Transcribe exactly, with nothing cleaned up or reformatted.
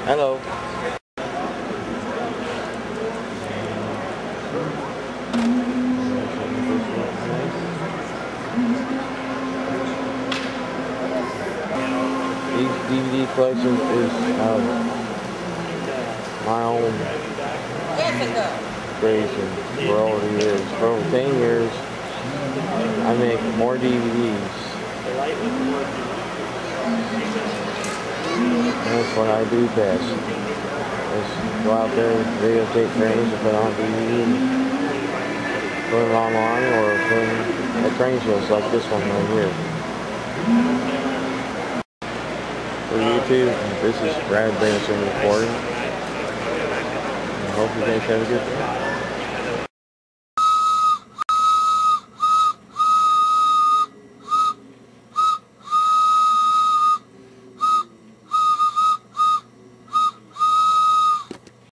Hello. These D V D collections is um, my own creation for all the years. For over ten years, I make more D V Ds. That's what I do best. Just go out there, videotape trains, and put on D V D, and put them online, or put them at train shows like this one right here. For YouTube, this is Brad Branson recording. I hope you guys have a good day.